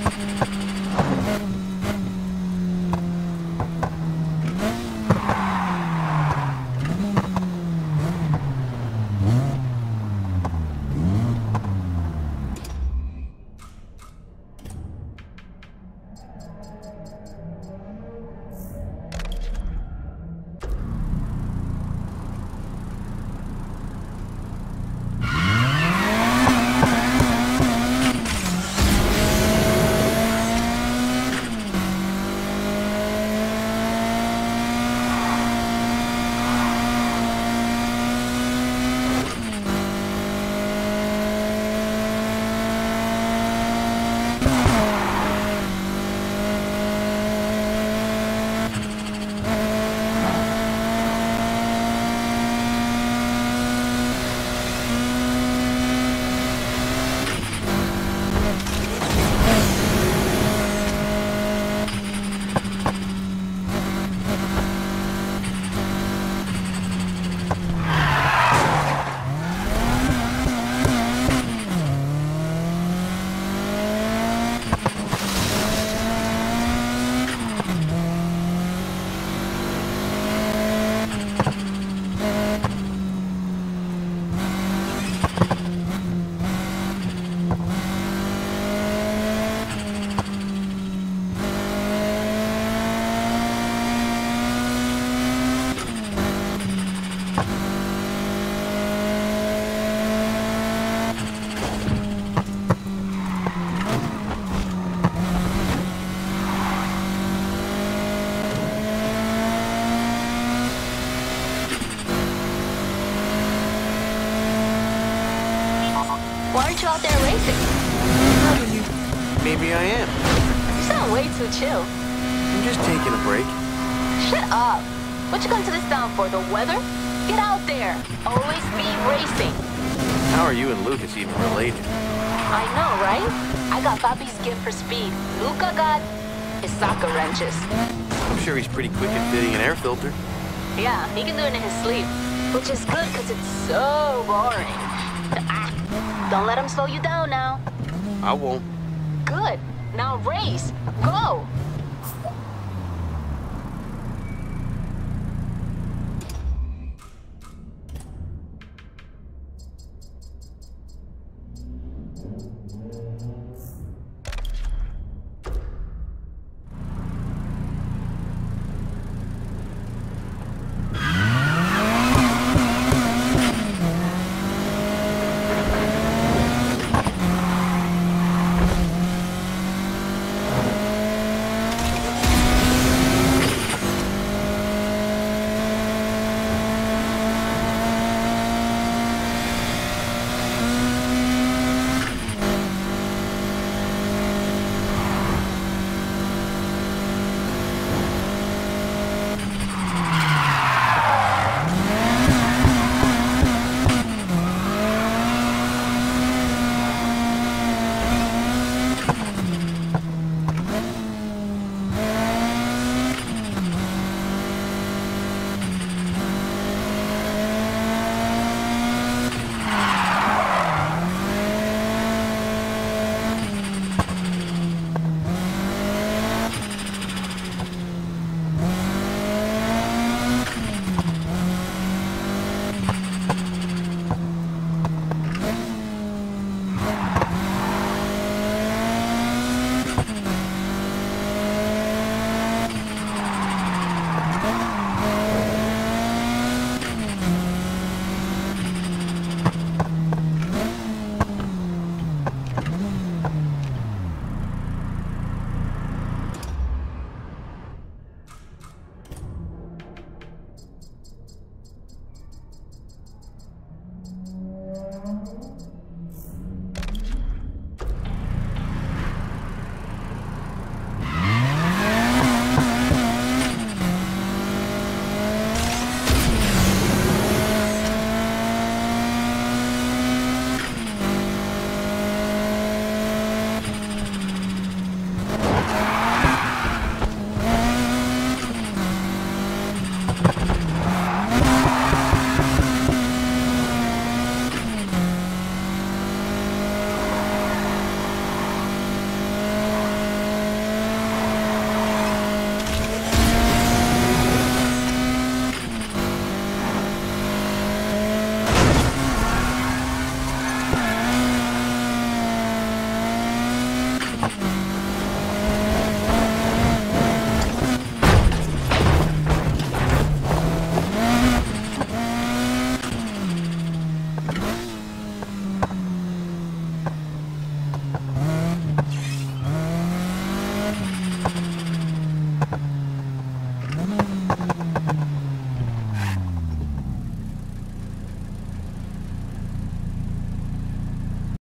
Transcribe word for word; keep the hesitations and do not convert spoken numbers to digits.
Why aren't you out there racing? Maybe I am. You sound way too chill. I'm just taking a break. Shut up. What you come to this town for, the weather? Get out there. Always be racing. How are you and Lucas even related? I know, right? I got Papi's gift for speed. Luca got his soccer wrenches. I'm sure he's pretty quick at fitting an air filter. Yeah, he can do it in his sleep. Which is good, because it's so boring. Ah, don't let him slow you down now. I won't. Good. Now race. Go.